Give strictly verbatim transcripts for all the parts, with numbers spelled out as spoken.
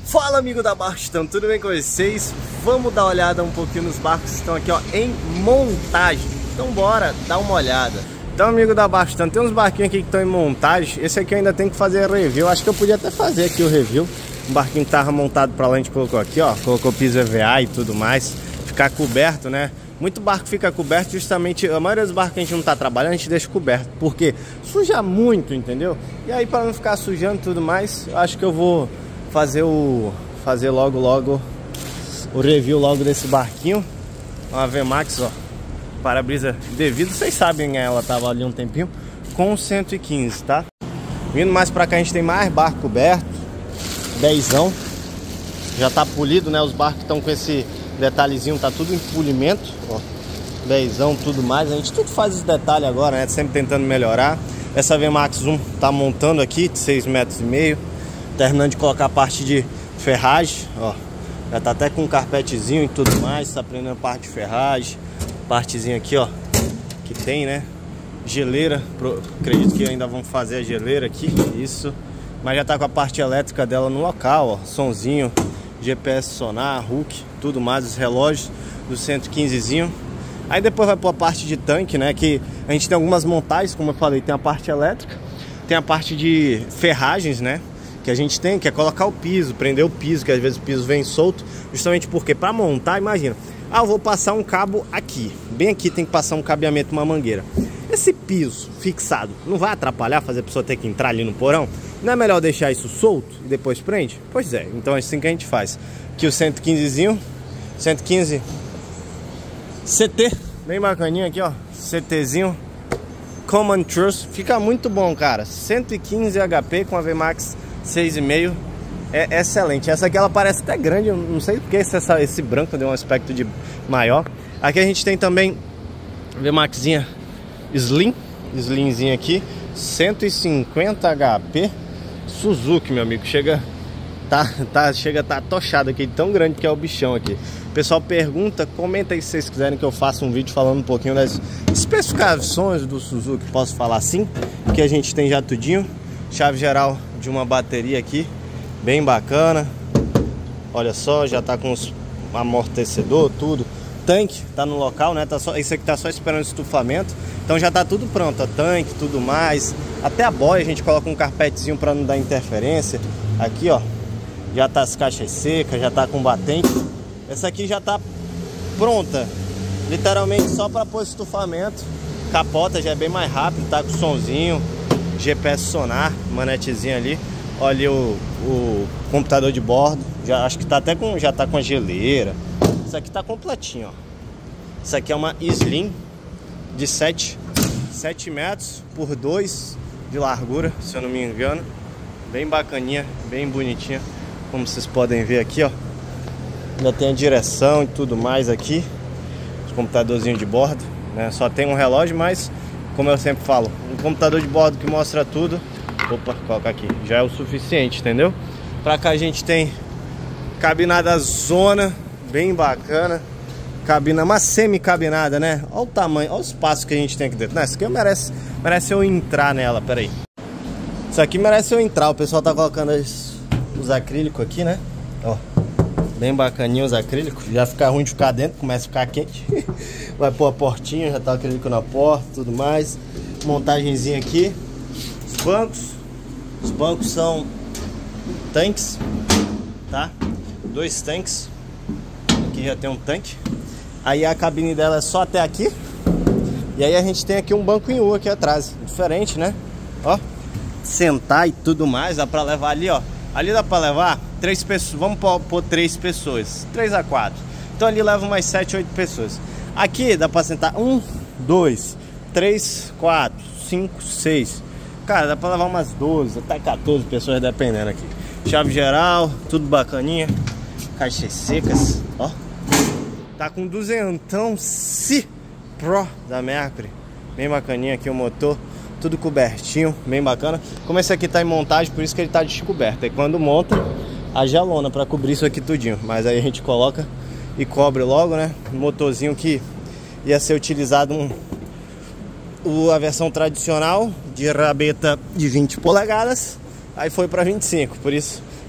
Fala, amigo da Bastão, tudo bem com vocês? Vamos dar uma olhada um pouquinho nos barcos que estão aqui, ó, em montagem. Então bora dar uma olhada. Então, amigo da Bastão, tem uns barquinhos aqui que estão em montagem. Esse aqui eu ainda tenho que fazer review. Acho que eu podia até fazer aqui o review. Um barquinho que tava montado pra lá, a gente colocou aqui, ó, colocou piso E V A e tudo mais. Ficar coberto, né? Muito barco fica coberto, justamente a maioria dos barcos que a gente não tá trabalhando, a gente deixa coberto, porque suja muito, entendeu? E aí, para não ficar sujando e tudo mais, eu acho que eu vou fazer o fazer logo logo o review logo desse barquinho. Uma V MAX, ó, para-brisa devido, vocês sabem, ela tava ali um tempinho com cento e quinze, tá? Vindo mais pra cá, a gente tem mais barco coberto, dezão, já tá polido, né? Os barcos estão com esse detalhezinho, tá tudo em polimento, ó, dezão, tudo mais. A gente tudo faz esse detalhe agora, né? Sempre tentando melhorar. Essa V MAX um tá montando aqui de seis metros e meio, terminando de colocar a parte de ferragem, ó. Já tá até com um carpetezinho e tudo mais, tá aprendendo a parte de ferragem, partezinha aqui, ó, que tem, né? Geleira, pro, acredito que ainda vão fazer a geleira aqui, isso. Mas já tá com a parte elétrica dela no local, ó, sonzinho, G P S sonar, hook, tudo mais, os relógios do cento e quinzezinho. Aí depois vai para a parte de tanque, né? Que a gente tem algumas montagens, como eu falei, tem a parte elétrica, tem a parte de ferragens, né? Que a gente tem, que é colocar o piso, prender o piso, que às vezes o piso vem solto, justamente porque para montar, imagina, ah, eu vou passar um cabo aqui, bem aqui tem que passar um cabeamento, uma mangueira. Esse piso fixado não vai atrapalhar, fazer a pessoa ter que entrar ali no porão? Não é melhor deixar isso solto e depois prende? Pois é, então é assim que a gente faz. Aqui o cento e quinzezinho, cento e quinze C T, bem bacaninho aqui, ó, CTzinho Common Truss, fica muito bom, cara. Cento e quinze H P com a V MAX seis e meio, é excelente. Essa aqui ela parece até grande, eu não sei porque esse, essa, esse branco deu um aspecto de maior. Aqui a gente tem também V MAXinha Slim, Slimzinha aqui, cento e cinquenta H P, Suzuki, meu amigo, chega tá, tá, chega tá tochado aqui, tão grande que é o bichão aqui. O pessoal pergunta, comenta aí se vocês quiserem que eu faça um vídeo falando um pouquinho das especificações do Suzuki, posso falar assim, que a gente tem já tudinho. Chave geral de uma bateria aqui, bem bacana. Olha só, já tá com os amortecedor, tudo. Tanque tá no local, né? Tá só, esse aqui tá só esperando estufamento. Então já tá tudo pronto, ó, tanque, tudo mais. Até a boia a gente coloca um carpetezinho para não dar interferência. Aqui, ó, já tá as caixas secas, já tá com batente. Essa aqui já tá pronta, literalmente só para pôr estufamento. Capota já é bem mais rápido, tá com sonzinho, G P S sonar, manetezinha ali. Olha ali o, o computador de bordo. Já acho que tá até com, já tá com a geleira. Isso aqui tá completinho, ó. Isso aqui é uma Slim de sete metros por dois de largura, se eu não me engano. Bem bacaninha, bem bonitinha, como vocês podem ver aqui, ó. Já tem a direção e tudo mais aqui. Os computadorzinhos de bordo, né? Só tem um relógio, mas como eu sempre falo, um computador de bordo que mostra tudo. Opa, coloca aqui, já é o suficiente, entendeu? Pra cá a gente tem cabinada zona, bem bacana. Cabina, uma semi-cabinada, né? Olha o tamanho, olha o espaço que a gente tem aqui dentro. Não, isso aqui merece, merece eu entrar nela, peraí. Isso aqui merece eu entrar, o pessoal tá colocando os, os acrílicos aqui, né? Ó, bem bacaninho os acrílicos. Já fica ruim de ficar dentro, começa a ficar quente. Vai pôr a portinha, já tá o acrílico na porta, tudo mais. Montagenzinha aqui. Os bancos, os bancos são tanques, tá? Dois tanques. Aqui já tem um tanque. Aí a cabine dela é só até aqui. E aí a gente tem aqui um banco em U aqui atrás, diferente, né? Ó, sentar e tudo mais, dá pra levar ali, ó. Ali dá pra levar três pessoas, vamos pôr três pessoas, três a quatro. Então ali leva umas sete, oito pessoas. Aqui dá pra sentar um, dois, três, quatro, cinco, seis. Cara, dá pra levar umas doze, até quatorze pessoas, dependendo aqui. Chave geral, tudo bacaninha. Caixas secas, ó. Tá com duzentão C Pro da Mercury. Bem bacaninha aqui o motor. Tudo cobertinho, bem bacana. Como esse aqui tá em montagem, por isso que ele tá descoberto. Aí quando monta, haja lona pra cobrir isso aqui tudinho. Mas aí a gente coloca e cobre logo, né? Um motorzinho que ia ser utilizado um, o, a versão tradicional de rabeta de vinte polegadas. Aí foi pra vinte e cinco, por isso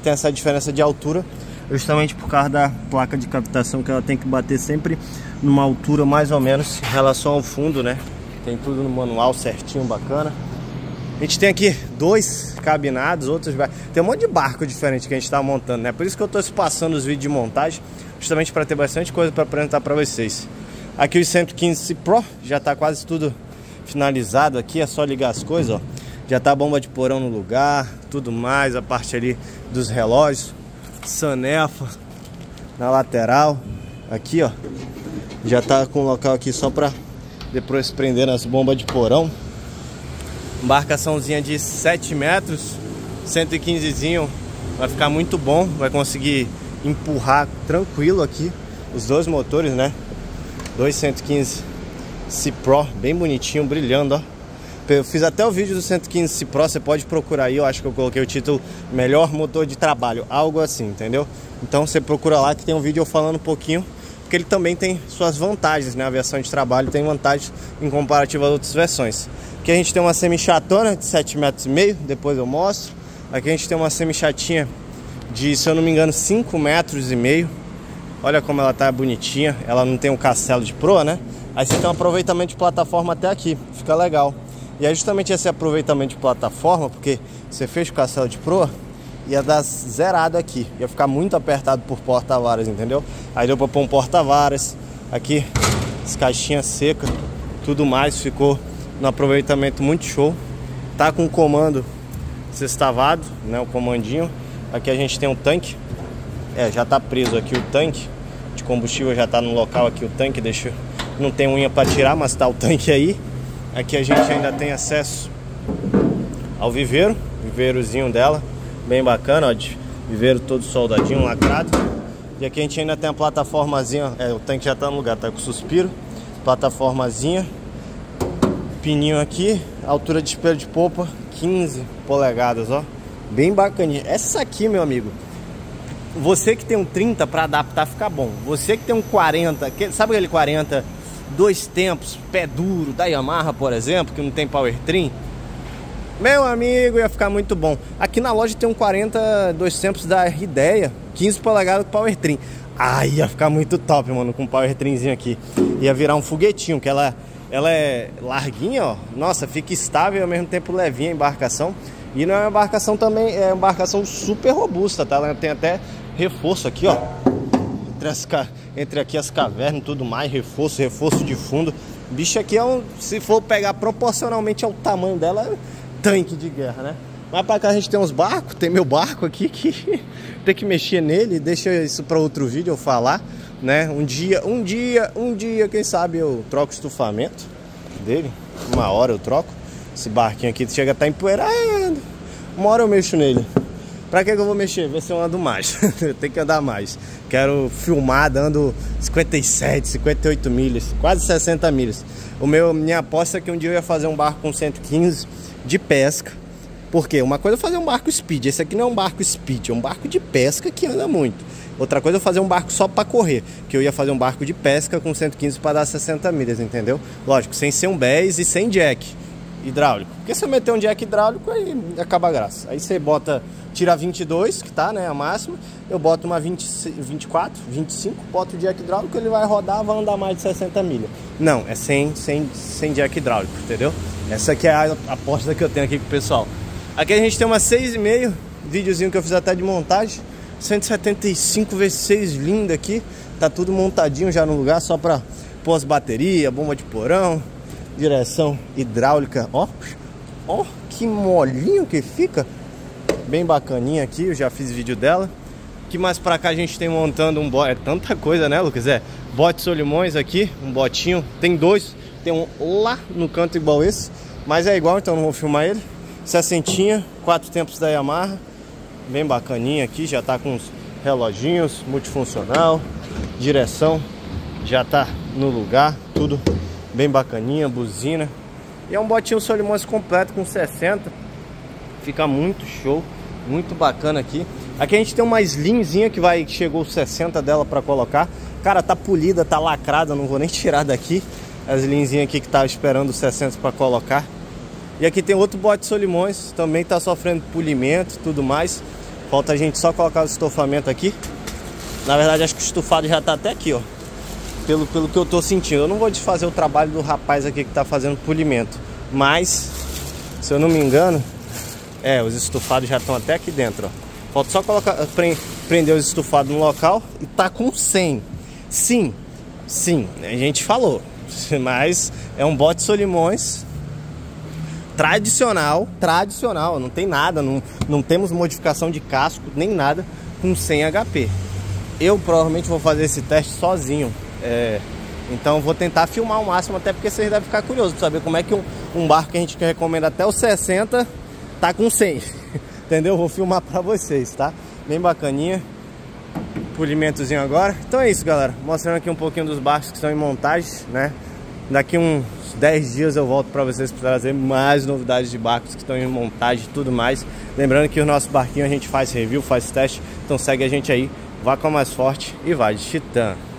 tem essa diferença de altura, justamente por causa da placa de captação, que ela tem que bater sempre numa altura mais ou menos em relação ao fundo, né? Tem tudo no manual certinho, bacana. A gente tem aqui dois cabinados, outros... Tem um monte de barco diferente que a gente tá montando, né? Por isso que eu tô passando os vídeos de montagem, justamente para ter bastante coisa para apresentar para vocês. Aqui o cento e quinze Pro, já tá quase tudo finalizado aqui, é só ligar as coisas, ó. Já tá a bomba de porão no lugar, tudo mais, a parte ali dos relógios, sanefa na lateral, aqui ó, já tá com o local aqui só pra depois prender as bombas de porão. Embarcaçãozinha de sete metros, cento e quinzezinho, vai ficar muito bom, vai conseguir empurrar tranquilo aqui os dois motores, né? Dois cento e quinze C Pro, bem bonitinho, brilhando, ó. Eu fiz até o vídeo do cento e quinze C Pro, você pode procurar aí, eu acho que eu coloquei o título Melhor Motor de Trabalho, algo assim, entendeu? Então você procura lá que tem um vídeo eu falando um pouquinho, porque ele também tem suas vantagens, né? A versão de trabalho tem vantagens em comparativo às outras versões. Aqui a gente tem uma semi-chatona de sete metros e meio, depois eu mostro. Aqui a gente tem uma semi-chatinha de, se eu não me engano, cinco metros e meio. Olha como ela tá bonitinha, ela não tem um castelo de proa, né? Aí você tem um aproveitamento de plataforma até aqui, fica legal. E é justamente esse aproveitamento de plataforma, porque você fecha o castelo de proa, ia dar zerado aqui, ia ficar muito apertado por porta-varas, entendeu? Aí deu pra pôr um porta-varas, aqui as caixinhas secas, tudo mais, ficou no aproveitamento muito show. Tá com o comando sextavado, né, o comandinho. Aqui a gente tem um tanque, é, já tá preso aqui o tanque de combustível, já tá no local aqui o tanque, deixa, não tem unha pra tirar, mas tá o tanque aí. Aqui a gente ainda tem acesso ao viveiro, viveirozinho dela, bem bacana, ó, de viveiro todo soldadinho, lacrado. E aqui a gente ainda tem a plataformazinha, é, o tanque já tá no lugar, tá com suspiro, plataformazinha, pininho aqui, altura de espelho de popa, quinze polegadas, ó, bem bacaninha. Essa aqui, meu amigo, você que tem um trinta para adaptar fica bom, você que tem um quarenta, que, sabe aquele quarenta dois tempos, pé duro, da Yamaha, por exemplo, que não tem power trim, meu amigo, ia ficar muito bom. Aqui na loja tem um quarenta dois tempos da Ideia, quinze polegadas com power trim. Ah, ia ficar muito top, mano, com power trimzinho aqui. Ia virar um foguetinho, que ela, ela é larguinha, ó. Nossa, fica estável e ao mesmo tempo levinha a embarcação. E não é uma embarcação também, é uma embarcação super robusta, tá? Ela tem até reforço aqui, ó. Entre, as, entre aqui as cavernas e tudo mais, reforço, reforço de fundo. Bicho aqui é um, se for pegar proporcionalmente ao tamanho dela, é tanque de guerra, né? Mas pra cá a gente tem uns barcos, tem meu barco aqui que tem que mexer nele, deixa isso para outro vídeo eu falar, né? Um dia, um dia, um dia, quem sabe eu troco o estufamento dele, uma hora eu troco. Esse barquinho aqui chega a estar empoeirado, uma hora eu mexo nele. Pra que que eu vou mexer? Ver se eu ando mais. Tem que andar mais. Quero filmar dando cinquenta e sete, cinquenta e oito milhas, quase sessenta milhas. O meu, minha aposta é que um dia eu ia fazer um barco com cento e quinze de pesca. Porque uma coisa é fazer um barco speed, esse aqui não é um barco speed, é um barco de pesca que anda muito. Outra coisa é fazer um barco só para correr, que eu ia fazer um barco de pesca com cento e quinze para dar sessenta milhas, entendeu? Lógico, sem ser um Bass e sem jack hidráulico. Porque se eu meter um jack hidráulico, aí acaba a graça. Aí você bota, tira vinte e dois, que tá, né, a máxima, eu boto uma vinte, vinte e quatro, vinte e cinco, boto o jack hidráulico, ele vai rodar, vai andar mais de sessenta milhas. Não, é sem, sem, sem jack hidráulico, entendeu? Essa aqui é a aposta que eu tenho aqui com o pessoal. Aqui a gente tem uma seis e meio, videozinho que eu fiz até de montagem, cento e setenta e cinco vezes seis linda aqui, tá tudo montadinho já no lugar, só pra pôr as baterias, bomba de porão, direção hidráulica, ó, ó, que molinho que fica, bem bacaninha aqui, eu já fiz vídeo dela. Aqui mais pra cá a gente tem montando um bote, é tanta coisa, né, Lucas? É, bote Solimões aqui, um botinho, tem dois, tem um lá no canto igual esse, mas é igual, então não vou filmar ele. Sessentinha, quatro tempos da Yamaha, bem bacaninha aqui, já tá com os reloginhos, multifuncional, direção já tá no lugar, tudo bem bacaninha, buzina. E é um botinho Solimões completo com sessenta, fica muito show, muito bacana aqui. Aqui a gente tem uma slimzinha que vai, chegou os sessenta dela pra colocar. Cara, tá polida, tá lacrada, não vou nem tirar daqui. A slimzinha aqui que tá esperando os sessenta pra colocar. E aqui tem outro bote Solimões, também tá sofrendo polimento e tudo mais. Falta a gente só colocar o estofamento aqui. Na verdade, acho que o estufado já tá até aqui, ó. Pelo, pelo que eu tô sentindo. Eu não vou desfazer o trabalho do rapaz aqui que tá fazendo polimento. Mas, se eu não me engano, é, os estufados já estão até aqui dentro, ó. Falta só colocar, prender os estufados no local e tá com cem. Sim, sim, a gente falou. Mas é um bote Solimões tradicional, tradicional, não tem nada, não, não temos modificação de casco, nem nada, com cem H P. Eu provavelmente vou fazer esse teste sozinho, é, então vou tentar filmar o máximo, até porque vocês devem ficar curiosos para saber como é que um, um barco que a gente recomenda até os sessenta tá com cem, entendeu? Vou filmar para vocês, tá? Bem bacaninha, polimentozinho agora. Então é isso, galera, mostrando aqui um pouquinho dos barcos que estão em montagem, né? Daqui uns dez dias eu volto para vocês para trazer mais novidades de barcos que estão em montagem e tudo mais. Lembrando que o nosso barquinho a gente faz review, faz teste, então segue a gente aí, vá com a mais forte e vai de Titã.